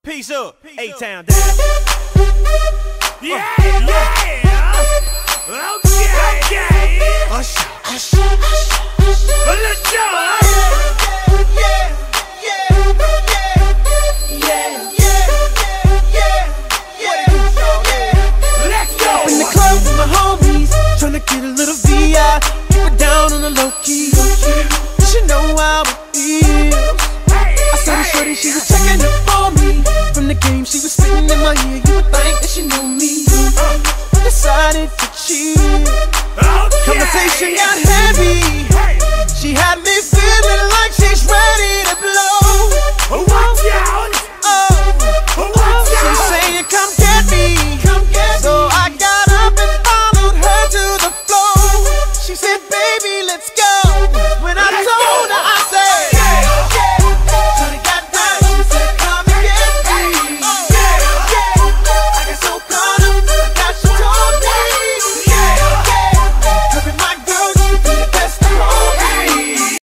Peace up, A-Town down. Yeah, yeah. Okay. Usher, usher, usher. Let's go. In the club with my homies, tryna get a little VI, keep it down on the low key. You should know how it feels. I saw the shorty, she was checking up for me. From the game, she was spitting in my ear. You would think that she knew me. I decided to cheat. Conversation got